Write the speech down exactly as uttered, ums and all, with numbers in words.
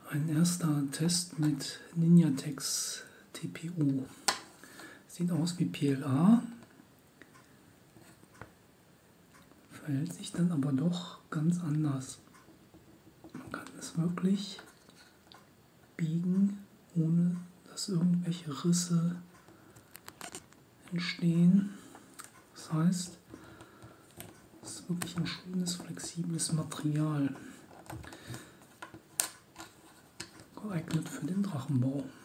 Ein erster Test mit Ninjatex T P U. Sieht aus wie P L A, verhält sich dann aber doch ganz anders. Man kann es wirklich biegen, ohne dass irgendwelche Risse entstehen. Das heißt, es ist wirklich ein schönes, flexibles Material, geeignet für den Drachenbau.